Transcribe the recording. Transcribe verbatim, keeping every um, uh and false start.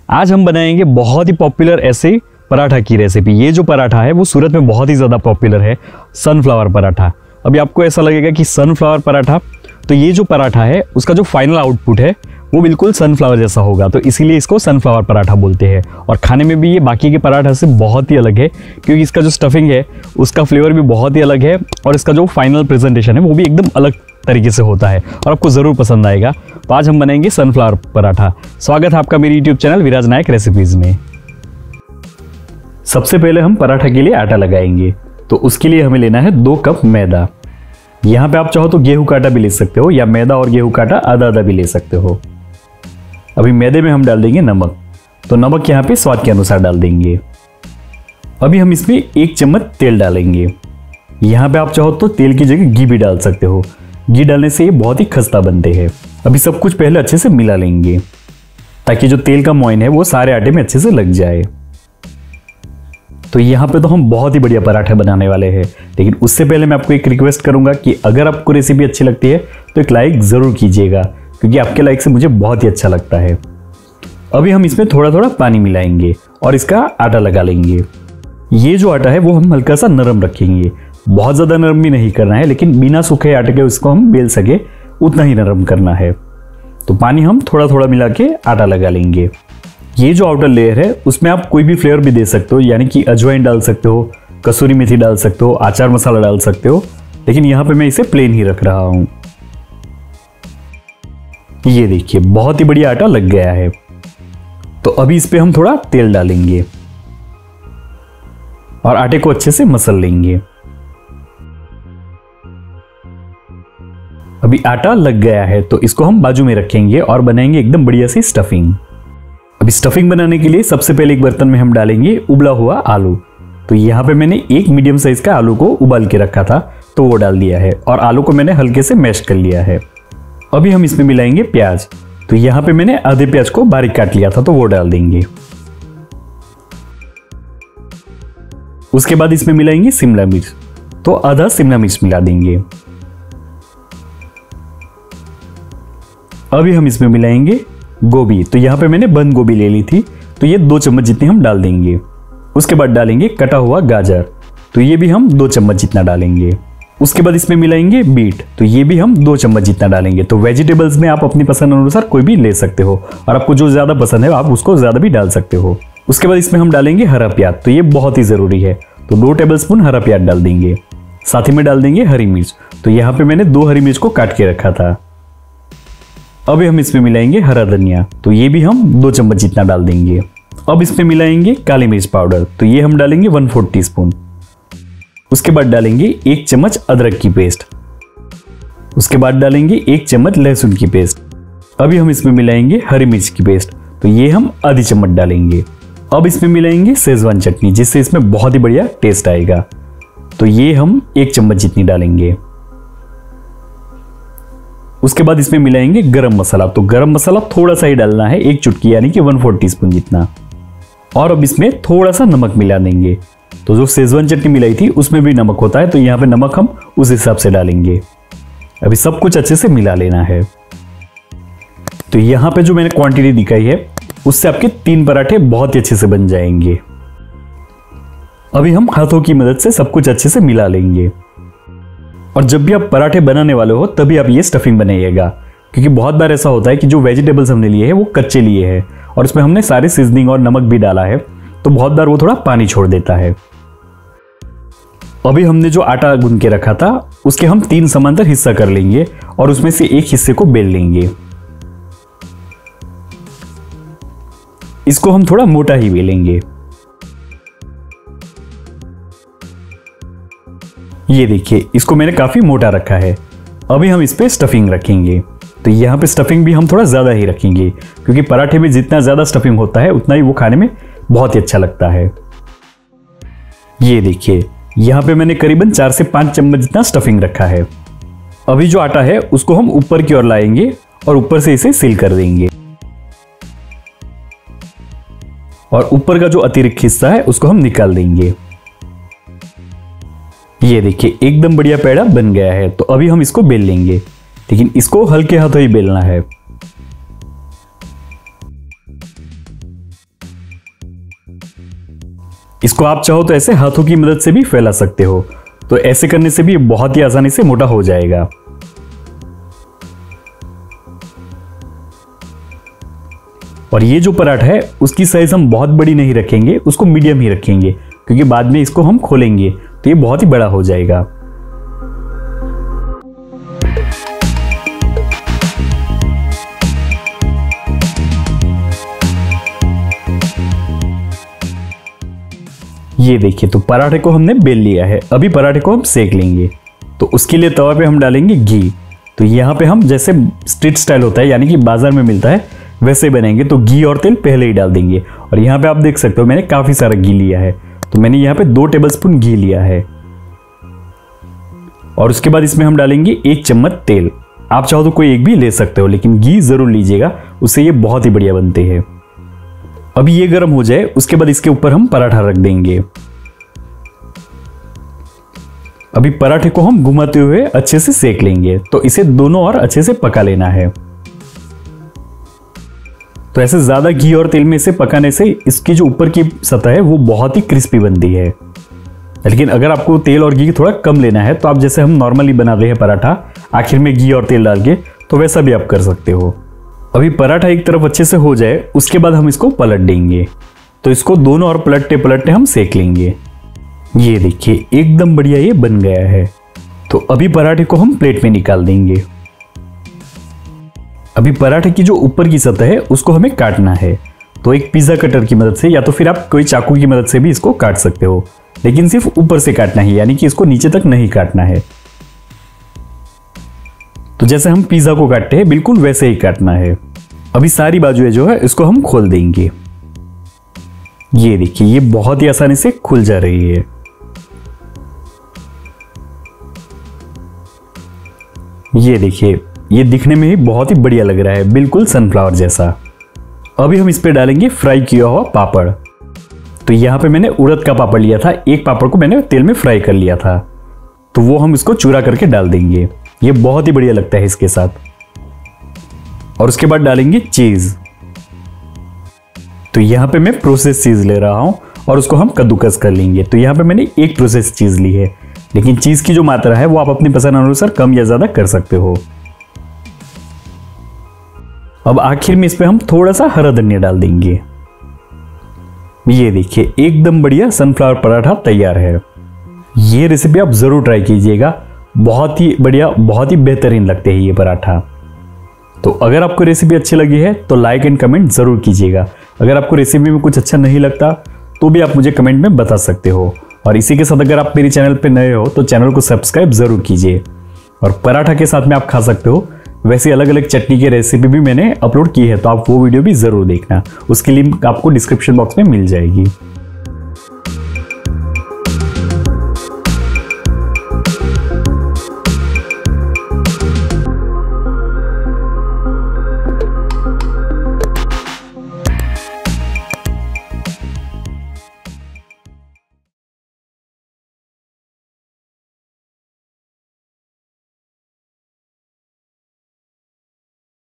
आज हम बनाएंगे बहुत ही पॉपुलर ऐसे पराठा की रेसिपी। ये जो पराठा है वो सूरत में बहुत ही ज़्यादा पॉपुलर है, सनफ्लावर पराठा। अभी आपको ऐसा लगेगा कि सनफ्लावर पराठा, तो ये जो पराठा है उसका जो फाइनल आउटपुट है वो बिल्कुल सनफ्लावर जैसा होगा, तो इसीलिए इसको सनफ्लावर पराठा बोलते हैं। और खाने में भी ये बाकी के पराठा से बहुत ही अलग है, क्योंकि इसका जो स्टफिंग है उसका फ्लेवर भी बहुत ही अलग है और इसका जो फाइनल प्रेजेंटेशन है वो भी एकदम अलग तरीके से होता है और आपको ज़रूर पसंद आएगा। तो आज हम बनाएंगे सनफ्लावर पराठा। स्वागत है आपका मेरे YouTube channel Viraj Naik recipes में। सबसे पहले हम पराठा के लिए आटा लगाएंगे, तो उसके लिए हमें लेना है दो कप मैदा। यहाँ पे आप चाहो तो गेहूं का आटा भी ले सकते हो या मैदा और गेहूं का आटा आधा आधा भी ले सकते हो। अभी मैदे में हम डाल देंगे नमक, तो नमक यहाँ पे स्वाद के अनुसार डाल देंगे। अभी हम इसमें एक चम्मच तेल डालेंगे। यहाँ पे आप चाहो तो तेल की जगह घी भी डाल सकते हो, घी डालने से ये बहुत ही खस्ता बनते हैं। अभी सब कुछ पहले अच्छे से मिला लेंगे ताकि जो तेल का मोइन है वो सारे आटे में अच्छे से लग जाए। तो यहाँ पे तो हम बहुत ही बढ़िया पराठे बनाने वाले हैं, लेकिन उससे पहले मैं आपको एक रिक्वेस्ट करूंगा कि अगर आपको रेसिपी अच्छी लगती है तो एक लाइक ज़रूर कीजिएगा, क्योंकि आपके लाइक से मुझे बहुत ही अच्छा लगता है। अभी हम इसमें थोड़ा थोड़ा पानी मिलाएंगे और इसका आटा लगा लेंगे। ये जो आटा है वो हम हल्का सा नरम रखेंगे, बहुत ज़्यादा नरम भी नहीं करना है, लेकिन बिना सूखे आटे के उसको हम बेल सके उतना ही नरम करना है। तो पानी हम थोड़ा थोड़ा मिला के आटा लगा लेंगे। ये जो आउटर लेयर है उसमें आप कोई भी फ्लेवर भी दे सकते हो, यानी कि अजवाइन डाल सकते हो, कसूरी मेथी डाल सकते हो, आचार मसाला डाल सकते हो, लेकिन यहाँ पे मैं इसे प्लेन ही रख रहा हूँ। ये देखिए बहुत ही बढ़िया आटा लग गया है। तो अभी इस पे हम थोड़ा तेल डालेंगे और आटे को अच्छे से मसल लेंगे। अभी आटा लग गया है तो इसको हम बाजू में रखेंगे और बनाएंगे एकदम बढ़िया सी स्टफिंग। अभी स्टफिंग बनाने के लिए सबसे पहले एक बर्तन में हम डालेंगे उबला हुआ आलू। तो यहाँ पे मैंने एक मीडियम साइज का आलू को उबाल के रखा था, तो वो डाल दिया है और आलू को मैंने हल्के से मैश कर लिया है। अभी हम इसमें मिलाएंगे प्याज। तो यहाँ पे मैंने आधे प्याज को बारीक काट लिया था, तो वो डाल देंगे। उसके बाद इसमें मिलाएंगे शिमला मिर्च, तो आधा शिमला मिर्च मिला देंगे। अभी हम इसमें मिलाएंगे गोभी। तो यहाँ पे मैंने बंद गोभी ले ली थी, तो ये दो चम्मच जितनी हम डाल देंगे। उसके बाद डालेंगे कटा हुआ गाजर, तो ये भी हम दो चम्मच जितना डालेंगे। उसके बाद इसमें मिलाएंगे बीट, तो ये भी हम दो चम्मच जितना डालेंगे। तो वेजिटेबल्स में आप अपनी पसंद अनुसार कोई भी ले सकते हो और आपको जो ज्यादा पसंद है आप उसको ज्यादा भी डाल सकते हो। उसके बाद इसमें हम डालेंगे हरा प्याज, तो ये बहुत ही जरूरी है, तो दो टेबल स्पून हरा प्याज डाल देंगे। साथ ही में डाल देंगे हरी मिर्च, तो यहाँ पे मैंने दो हरी मिर्च को काट के रखा था। अभी हम इसमें मिलाएंगे हरा धनिया, तो ये भी हम दो चम्मच जितना डाल देंगे। अब इसमें मिलाएंगे काली मिर्च पाउडर, तो ये हम डालेंगे वन फोर्थ टी स्पून। उसके बाद डालेंगे एक चम्मच अदरक की पेस्ट। उसके बाद डालेंगे एक चम्मच लहसुन की पेस्ट। अभी हम इसमें मिलाएंगे हरी मिर्च की पेस्ट, तो ये हम आधी चम्मच डालेंगे। अब इसमें मिलाएंगे शेजवान चटनी, जिससे इसमें बहुत ही बढ़िया टेस्ट आएगा, तो ये हम एक चम्मच जितनी डालेंगे। उसके बाद इसमें मिलाएंगे गरम मसाला, तो गरम मसाला थोड़ा सा ही डालना है, एक चुटकी यानी कि वन फोर्थ टी स्पून जितना। और अब इसमें थोड़ा सा नमक मिला देंगे। तो जो शेजवान चटनी मिलाई थी उसमें भी नमक होता है, तो यहाँ पे नमक हम उस हिसाब से डालेंगे। अभी सब कुछ अच्छे से मिला लेना है। तो यहाँ पे जो मैंने क्वांटिटी दिखाई है उससे आपके तीन पराठे बहुत ही अच्छे से बन जाएंगे। अभी हम हाथों की मदद से सब कुछ अच्छे से मिला लेंगे। और जब भी आप पराठे बनाने वाले हो तभी आप ये स्टफिंग बनाइएगा, क्योंकि बहुत बार ऐसा होता है कि जो वेजिटेबल्स हमने लिए हैं वो कच्चे लिए हैं और उसमें हमने सारे सीजनिंग और नमक भी डाला है, तो बहुत बार वो थोड़ा पानी छोड़ देता है। अभी हमने जो आटा गूंद के रखा था उसके हम तीन समांतर हिस्सा कर लेंगे और उसमें से एक हिस्से को बेल लेंगे। इसको हम थोड़ा मोटा ही बेलेंगे। ये देखिए इसको मैंने काफी मोटा रखा है। अभी हम इस पे स्टफिंग रखेंगे, तो यहाँ पे स्टफिंग भी हम थोड़ा ज्यादा ही रखेंगे, क्योंकि पराठे में जितना ज्यादा स्टफिंग होता है उतना ही वो खाने में बहुत ही अच्छा लगता है। ये देखिए यहाँ पे मैंने करीबन चार से पांच चम्मच जितना स्टफिंग रखा है। अभी जो आटा है उसको हम ऊपर की ओर लाएंगे और ऊपर से इसे सील कर देंगे और ऊपर का जो अतिरिक्त हिस्सा है उसको हम निकाल देंगे। ये देखिए एकदम बढ़िया पेड़ा बन गया है। तो अभी हम इसको बेल लेंगे, लेकिन इसको हल्के हाथों ही बेलना है। इसको आप चाहो तो ऐसे हाथों की मदद से भी फैला सकते हो, तो ऐसे करने से भी बहुत ही आसानी से मोटा हो जाएगा। और ये जो पराठा है उसकी साइज हम बहुत बड़ी नहीं रखेंगे, उसको मीडियम ही रखेंगे, क्योंकि बाद में इसको हम खोलेंगे तो ये बहुत ही बड़ा हो जाएगा। ये देखिए, तो पराठे को हमने बेल लिया है। अभी पराठे को हम सेक लेंगे। तो उसके लिए तवा पे हम डालेंगे घी। तो यहाँ पे हम जैसे स्ट्रीट स्टाइल होता है, यानी कि बाजार में मिलता है, वैसे बनेंगे। तो घी और तेल पहले ही डाल देंगे। और यहाँ पे आप देख सकते हो मैंने काफी सारा घी लिया है। तो मैंने यहाँ पे दो टेबलस्पून घी लिया है। और उसके बाद इसमें हम डालेंगे एक चम्मच तेल। आप चाहो तो कोई एक भी ले सकते हो, लेकिन घी जरूर लीजिएगा, उससे ये बहुत ही बढ़िया बनते हैं। अभी ये गर्म हो जाए, उसके बाद इसके ऊपर हम पराठा रख देंगे। अभी पराठे को हम घुमाते हुए अच्छे से सेक लेंगे। तो इसे दोनों ओर अच्छे से पका लेना है। तो ऐसे ज्यादा घी और तेल में इसे पकाने से इसकी जो ऊपर की सतह है वो बहुत ही क्रिस्पी बनती है। लेकिन अगर आपको तेल और घी थोड़ा कम लेना है, तो आप जैसे हम नॉर्मली बनाते हैं पराठा, आखिर में घी और तेल डाल के, तो वैसा भी आप कर सकते हो। अभी पराठा एक तरफ अच्छे से हो जाए, उसके बाद हम इसको पलट देंगे। तो इसको दोनों ओर पलटते पलटते हम सेक लेंगे। ये देखिए, एकदम बढ़िया ये बन गया है। तो अभी पराठे को हम प्लेट में निकाल देंगे। अभी पराठे की जो ऊपर की सतह है उसको हमें काटना है। तो एक पिज्जा कटर की मदद से, या तो फिर आप कोई चाकू की मदद से भी इसको काट सकते हो, लेकिन सिर्फ ऊपर से काटना है, यानी कि इसको नीचे तक नहीं काटना है। तो जैसे हम पिज्जा को काटते हैं बिल्कुल वैसे ही काटना है। अभी सारी बाजुएं जो है इसको हम खोल देंगे। ये देखिए, ये बहुत ही आसानी से खुल जा रही है। ये देखिए, ये दिखने में ही बहुत ही बढ़िया लग रहा है, बिल्कुल सनफ्लावर जैसा। अभी हम इस पे डालेंगे फ्राई किया हुआ पापड़। तो यहाँ पे मैंने उड़द का पापड़ लिया था, एक पापड़ को मैंने तेल में फ्राई कर लिया था। तो वो हम इसको चूरा करके डाल देंगे। ये बहुत ही बढ़िया लगता है इसके साथ। और उसके बाद डालेंगे चीज। तो यहाँ पे मैं प्रोसेस चीज ले रहा हूं और उसको हम कद्दूकस कर लेंगे। तो यहाँ पे मैंने एक प्रोसेस चीज ली है, लेकिन चीज की जो मात्रा है वो आप अपनी पसंद अनुसार कम या ज्यादा कर सकते हो। अब आखिर में इस पे हम थोड़ा सा हरा धनिया डाल देंगे। ये देखिए, एकदम बढ़िया सनफ्लावर पराठा तैयार है। ये रेसिपी आप जरूर ट्राई कीजिएगा, बहुत ही बढ़िया, बहुत ही बेहतरीन लगते हैं ये पराठा। तो अगर आपको रेसिपी अच्छी लगी है तो लाइक एंड कमेंट जरूर कीजिएगा। अगर आपको रेसिपी में कुछ अच्छा नहीं लगता तो भी आप मुझे कमेंट में बता सकते हो। और इसी के साथ अगर आप मेरे चैनल पे नए हो तो चैनल को सब्सक्राइब जरूर कीजिए। और पराठा के साथ में आप खा सकते हो, वैसे अलग अलग चटनी की रेसिपी भी मैंने अपलोड की है, तो आप वो वीडियो भी जरूर देखना। उसकी लिंक आपको डिस्क्रिप्शन बॉक्स में मिल जाएगी।